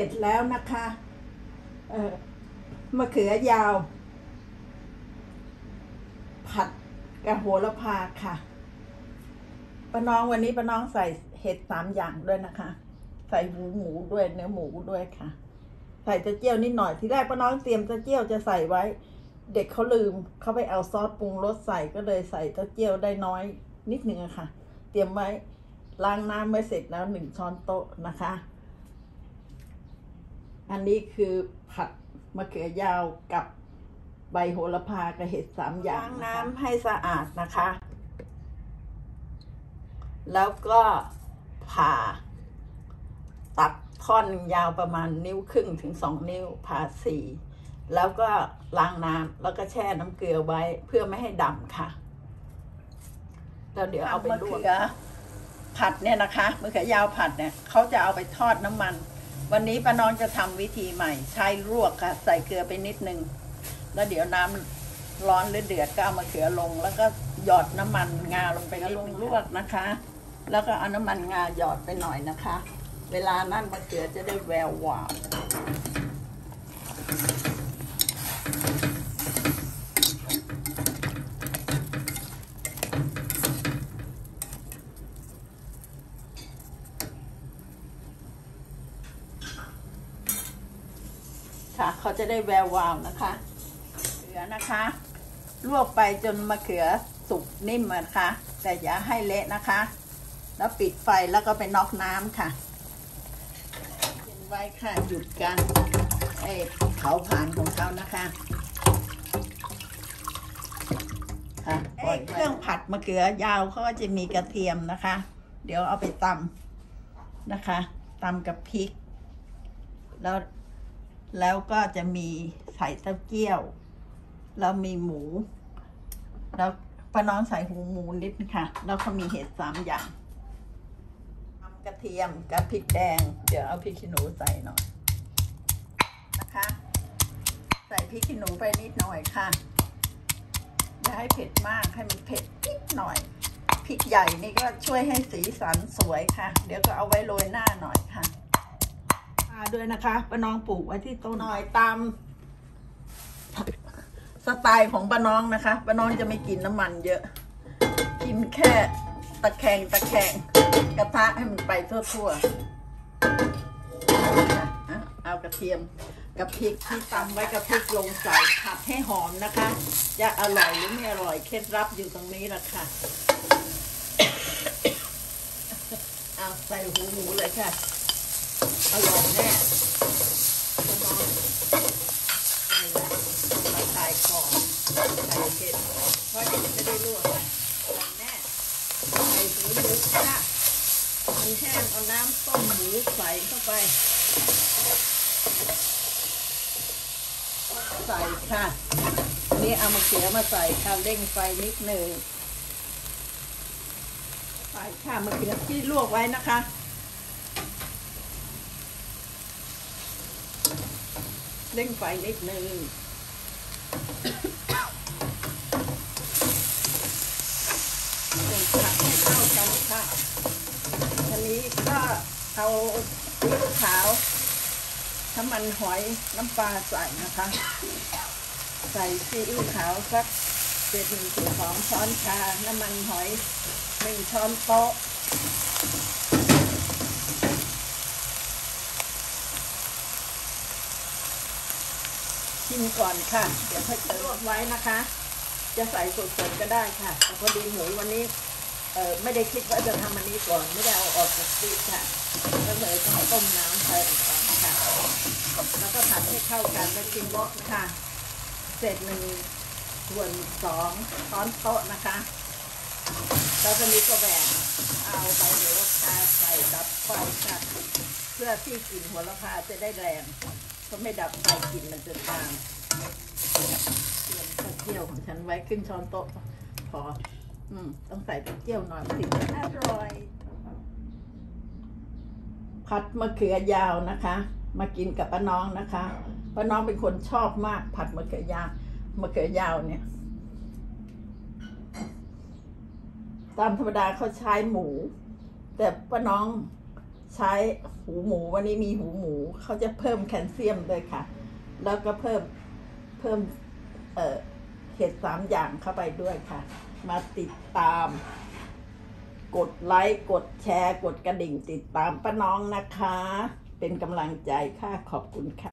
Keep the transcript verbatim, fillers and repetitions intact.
เสร็จแล้วนะคะเอ่อมะเขือยาวผัดกระโหระพาค่ะป้าน้องวันนี้ป้าน้องใส่เห็ดสามอย่างด้วยนะคะใส่หูหมูด้วยเนื้อหมูด้วยค่ะใส่เต้าเจี้ยวนิดหน่อยทีแรกป้าน้องเตรียมเต้าเจี้ยวจะใส่ไว้เด็กเขาลืมเขาไปเอาซอสปรุงรสใส่ก็เลยใส่เต้าเจี้ยวได้น้อยนิดหนึ่งอะค่ะเตรียมไว้ล้างน้ำไว้เสร็จแล้วหนึ่งช้อนโต๊ะนะคะอันนี้คือผัดมะเขือยาวกับใบโหระพากระเห็ดสามอย่างล้างน้ำให้สะอาดนะคะแล้วก็ผ่าตัดท่อนยาวประมาณนิ้วครึ่งถึงสองนิ้วผ่าสี่แล้วก็ล้างน้ำแล้วก็แช่น้ำเกลือไว้เพื่อไม่ให้ดำค่ะแล้วเดี๋ยวเอาไปลวกผัดเนี่ยนะคะมะเขือยาวผัดเนี่ยเขาจะเอาไปทอดน้ำมันวันนี้ป้าน้องจะทำวิธีใหม่ใช้ลวกค่ะใส่เกลือไปนิดนึงแล้วเดี๋ยวน้ำร้อนหรือเดือดก็เอามะเขือลงแล้วก็หยอดน้ำมันงาลงไปลงลวกนะคะแล้วก็เอาน้ำมันงาหยอดไปหน่อยนะคะเวลานั่นมะเขือจะได้แวววาวค่ะเขาจะได้แวววาวนะคะเกลือนะคะลวกไปจนมะเขือสุกนิ่มนะคะแต่อย่าให้เละนะคะแล้วปิดไฟแล้วก็ไปน็อกน้ำค่ะเย็นไว้ค่ะหยุดการไอ้เผาผลาญของเขานะคะค่ะเครื่องผัดมะเขือยาวเขาก็จะมีกระเทียมนะคะเดี๋ยวเอาไปตำนะคะตำกับพริกแล้วแล้วก็จะมีใส่เต้าเจี้ยวแล้วมีหมูแล้วป้าน้องใส่หูหมูนิดค่ะแล้วก็มีเห็ดสามอย่างทำกระเทียมกับพริกแดงเดี๋ยวเอาพริกขี้หนูใส่หน่อยนะคะใส่พริกขี้หนูไปนิดหน่อยค่ะอย่าให้เผ็ดมากให้มันเผ็ดนิดหน่อยพริกใหญ่นี่ก็ช่วยให้สีสันสวยค่ะเดี๋ยวก็เอาไว้โรยหน้าหน่อยค่ะด้วยนะคะป้าน้องปลูกไว้ที่ต้นหน่อยตามสไตล์ของป้าน้องนะคะป้าน้องจะไม่กินน้ำมันเยอะกินแค่ตะแคงตะแคงกระทะให้มันไปทั่วๆเอากระเทียมกับพริกที่ตำไว้กับพริกลงใส่ผัดให้หอมนะคะจะอร่อยหรือไม่อร่อยเคล็ดลับอยู่ตรงนี้แหละค่ะเอาใส่หูหมูเลยค่ะอร่อยแน่น้องใส่แล้วมาใส่ก่อนใส่เผ็ดเพราะเด็กไม่ได้ลวกอะไรอร่อยแน่ใส่หูหมูค่ะมันแห้งเอาน้ำต้มหมูใส่เข้าไปใส่ค่ะนี่เอามะเขือมาใส่ค่ะเร่งไฟนิดหนึ่งใส่ค่ะมะเขือที่ลวกไว้นะคะเร่งไฟนิดนึงคนผัดให้เข้ากันค่ะทีนี้ก็เอาซีอิ๊วขาวน้ำมันหอยน้ำปลาใส่นะคะใส่ซีอิ๊วขาวสักเจ็ดถึงสองช้อนชาน้ำมันหอยหนึ่งช้อนโต๊ะชิมก่อนค่ะเดี๋ยวค่อยลวกไว้นะคะจะใส่สดๆก็ได้ค่ะแต่พอดีหมูวันนี้เออไม่ได้คิดว่าจะทำอันนี้ก่อนไม่ได้เอาออกจากฟีดค่ะก็เลยต้องต้มน้ำใส่ก่อนค่ะแล้วก็ผัดให้เข้ากันแล้วชิมรสค่ะเศษหนึ่งส่วนสองช้อนโต๊ะนะคะแล้วทีนี้ก็แบ่งเอาใบโหระพาใส่ดับไฟค่ะเพื่อที่กลิ่นโหระพาจะได้แรงก็ไม่ดับไฟกลิ่นมันจะตามเตรียมเต้าเจี้ยวของฉันไว้ครึ่งช้อนโต๊ะพออืมต้องใส่เต้าเจี้ยวหน่อยมันถึงจะอร่อยผัดมะเขือยาวนะคะมากินกับป้าน้องนะคะป้าน้องเป็นคนชอบมากผัดมะเขือยาวมะเขือยาวเนี่ยตามธรรมดาเขาใช้หมูแต่ป้าน้องใช้หูหมูวันนี้มีหูหมูเขาจะเพิ่มแคลเซียมด้วยค่ะ แล้วก็เพิ่มเพิ่มเอ่อเห็ดสามอย่างเข้าไปด้วยค่ะ มาติดตาม กดไลค์กดแชร์กดกระดิ่งติดตามป้าน้องนะคะ เป็นกำลังใจค่ะขอบคุณค่ะ